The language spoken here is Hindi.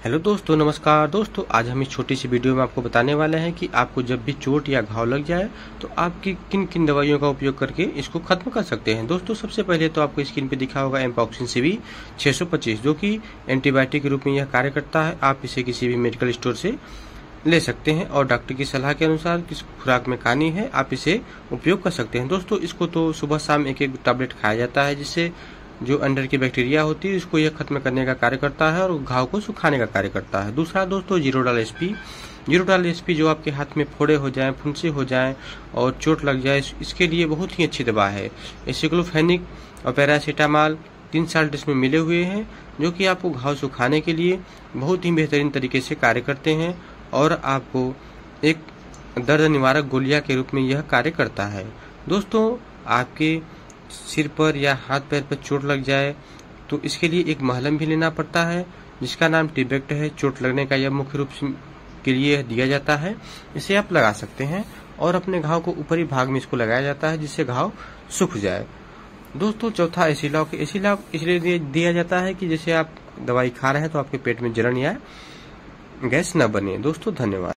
हेलो दोस्तों, नमस्कार दोस्तों। आज हम इस छोटी सी वीडियो में आपको बताने वाले हैं कि आपको जब भी चोट या घाव लग जाए तो आप किन किन दवाइयों का उपयोग करके इसको खत्म कर सकते हैं। दोस्तों, सबसे पहले तो आपको स्क्रीन पे दिखा होगा एम्पॉक्सिन CV 625, जो कि एंटीबायोटिक के रूप में यह कार्य करता है। आप इसे किसी भी मेडिकल स्टोर से ले सकते हैं और डॉक्टर की सलाह के अनुसार किस खुराक में खानी है आप इसे उपयोग कर सकते हैं। दोस्तों, इसको तो सुबह शाम एक टैबलेट खाया जाता है, जिससे जो अंदर की बैक्टीरिया होती है इसको यह खत्म करने का कार्य करता है और घाव को सुखाने का कार्य करता है। दूसरा दोस्तों, जीरोडाल SP जो आपके हाथ में फोड़े हो जाएं, फुंसी हो जाएं और चोट लग जाए, इसके लिए बहुत ही अच्छी दवा है। एसिक्लोफेनिक और पैरासीटामॉल 3 साल्ट इसमें मिले हुए हैं, जो कि आपको घाव सुखाने के लिए बहुत ही बेहतरीन तरीके से कार्य करते हैं और आपको एक दर्द निवारक गोलियां के रूप में यह कार्य करता है। दोस्तों, आपके सिर पर या हाथ पैर पर चोट लग जाए तो इसके लिए एक महलम भी लेना पड़ता है, जिसका नाम टिबेक्ट है। चोट लगने का यह मुख्य रूप के लिए दिया जाता है। इसे आप लगा सकते हैं और अपने घाव को ऊपरी भाग में इसको लगाया जाता है, जिससे घाव सूख जाए। दोस्तों, चौथा एसिलॉक इसलिए दिया जाता है कि जैसे आप दवाई खा रहे हैं तो आपके पेट में जलन या गैस न बने। दोस्तों, धन्यवाद।